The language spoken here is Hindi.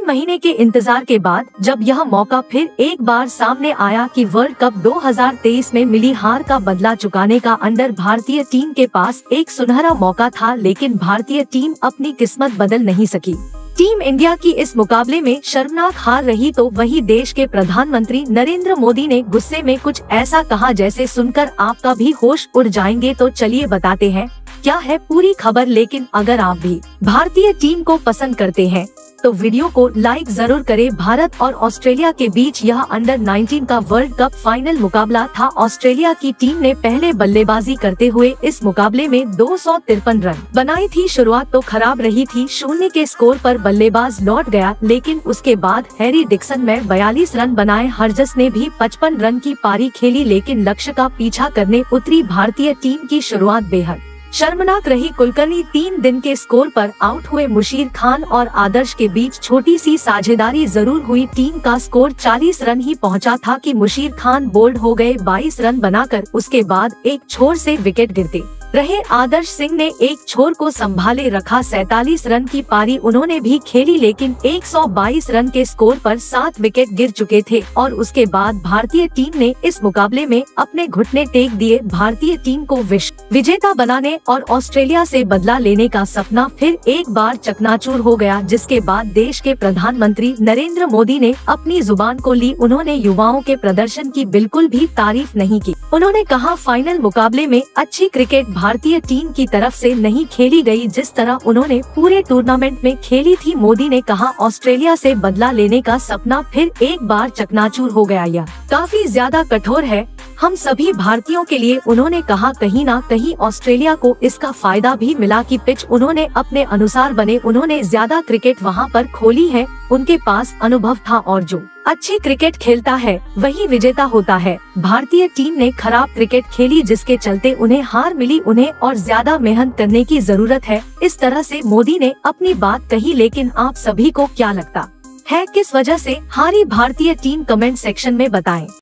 3 महीने के इंतजार के बाद जब यह मौका फिर एक बार सामने आया कि वर्ल्ड कप 2023 में मिली हार का बदला चुकाने का अंडर भारतीय टीम के पास एक सुनहरा मौका था, लेकिन भारतीय टीम अपनी किस्मत बदल नहीं सकी। टीम इंडिया की इस मुकाबले में शर्मनाक हार रही तो वही देश के प्रधानमंत्री नरेंद्र मोदी ने गुस्से में कुछ ऐसा कहा जैसे सुनकर आपका भी होश उड़ जाएंगे। तो चलिए बताते हैं क्या है पूरी खबर। लेकिन अगर आप भी भारतीय टीम को पसंद करते हैं तो वीडियो को लाइक जरूर करें। भारत और ऑस्ट्रेलिया के बीच यह अंडर 19 का वर्ल्ड कप फाइनल मुकाबला था। ऑस्ट्रेलिया की टीम ने पहले बल्लेबाजी करते हुए इस मुकाबले में 253 रन बनाई थी। शुरुआत तो खराब रही थी, 0 के स्कोर पर बल्लेबाज लौट गया, लेकिन उसके बाद हैरी डिक्सन में 42 रन बनाए। हरजस ने भी 55 रन की पारी खेली, लेकिन लक्ष्य का पीछा करने उतरी भारतीय टीम की शुरुआत बेहद शर्मनाक रही। कुलकर्णी 3 दिन के स्कोर पर आउट हुए। मुशीर खान और आदर्श के बीच छोटी सी साझेदारी जरूर हुई। टीम का स्कोर 40 रन ही पहुंचा था कि मुशीर खान बोल्ड हो गए 22 रन बनाकर। उसके बाद एक छोर से विकेट गिरते रहे। आदर्श सिंह ने एक छोर को संभाले रखा। 47 रन की पारी उन्होंने भी खेली, लेकिन 122 रन के स्कोर पर 7 विकेट गिर चुके थे और उसके बाद भारतीय टीम ने इस मुकाबले में अपने घुटने टेक दिए। भारतीय टीम को विश्व विजेता बनाने और ऑस्ट्रेलिया से बदला लेने का सपना फिर एक बार चकनाचूर हो गया, जिसके बाद देश के प्रधानमंत्री नरेंद्र मोदी ने अपनी जुबान को ली। उन्होंने युवाओं के प्रदर्शन की बिल्कुल भी तारीफ नहीं की। उन्होंने कहा फाइनल मुकाबले में अच्छी क्रिकेट भारतीय टीम की तरफ से नहीं खेली गई जिस तरह उन्होंने पूरे टूर्नामेंट में खेली थी। मोदी ने कहा ऑस्ट्रेलिया से बदला लेने का सपना फिर एक बार चकनाचूर हो गया। यह काफी ज्यादा कठोर है हम सभी भारतीयों के लिए। उन्होंने कहा कहीं ना कहीं ऑस्ट्रेलिया को इसका फायदा भी मिला कि पिच उन्होंने अपने अनुसार बने। उन्होंने ज्यादा क्रिकेट वहां पर खोली है, उनके पास अनुभव था और जो अच्छी क्रिकेट खेलता है वही विजेता होता है। भारतीय टीम ने खराब क्रिकेट खेली जिसके चलते उन्हें हार मिली। उन्हें और ज्यादा मेहनत करने की जरूरत है। इस तरह से मोदी ने अपनी बात कही, लेकिन आप सभी को क्या लगता है किस वजह से हारी भारतीय टीम? कमेंट सेक्शन में बताएं।